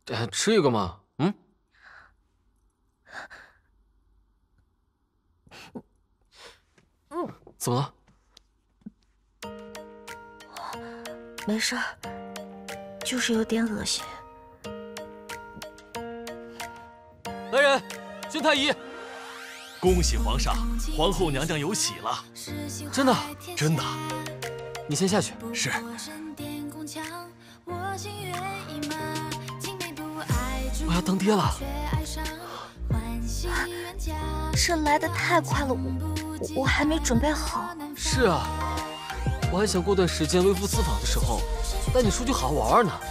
吃一个嘛，嗯？怎么了？ 没事儿，就是有点恶心。 来人，宣太医！恭喜皇上，皇后娘娘有喜了。 真的？ 真的。 你先下去。 是。 我要当爹了。 这来得太快了，我还没准备好。 是啊，我还想过段时间微服私访的时候带你出去好好玩玩呢。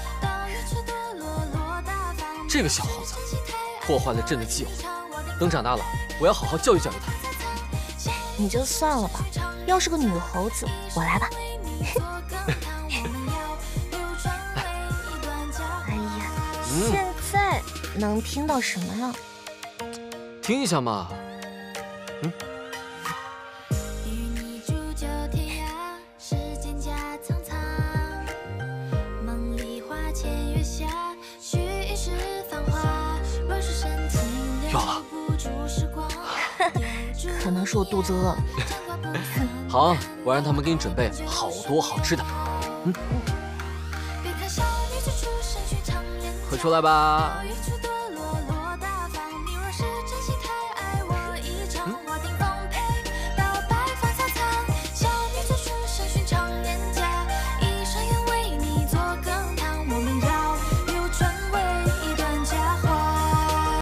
这个小猴子破坏了朕的计划，等长大了，我要好好教育教育他。 你就算了吧，要是个女猴子，我来吧。哎呀，现在能听到什么了？ 听一下嘛。嗯。有了。 可能是我肚子饿了。 好，我让他们给你准备好多好吃的。嗯。快出来吧。